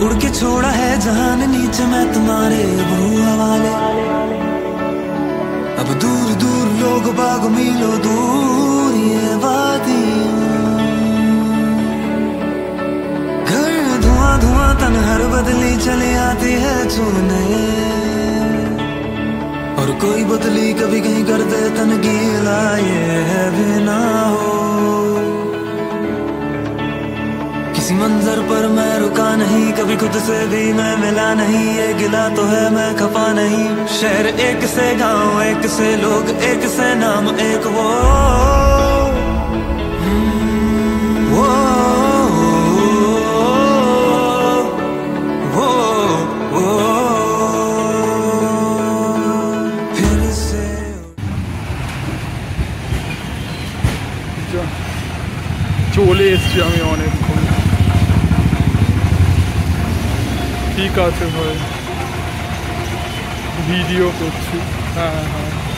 उड़ के छोड़ा है जहान नीचे मैं तुम्हारे वो हवाले। अब दूर दूर लोग बाग मीलो दूर ये वादियां, घर धुआं धुआं तन हर बदली चली आती है चूने, और कोई बदली कभी कहीं कर दे तन गीला ये है भी ना हो। किसी मंजर पर मैं रुका नहीं, कभी खुद से भी मैं मिला नहीं, ये गिला तो है मैं खपा नहीं। शहर एक से गांव एक से लोग एक से नाम एक वो फिर से চলে এসছি আমি অনেকক্ষণ। ঠিক আছে ভাই, ভিডিও করছি। হ্যাঁ হ্যাঁ।